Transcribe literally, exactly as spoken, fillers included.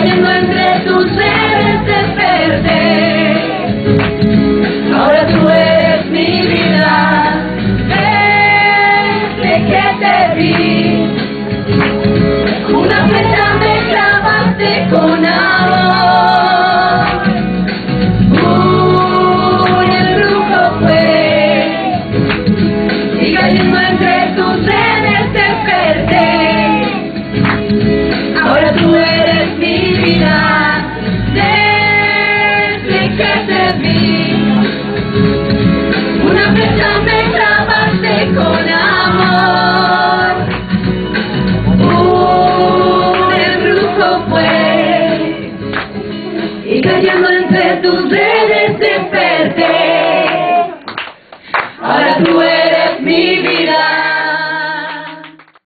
cayendo entre tus redes desperté. Ahora tú eres mi vida, desde que te vi. Una flecha me clavaste con amor. Uy, el brujo fue, y cayendo entre tus redes desperté. Ahora tú eres mi vida, desde que te vi. Una flecha me clavaste con amor. Uh, el brujo fue, y cayendo entre tus redes desperté. Ahora tú eres mi vida.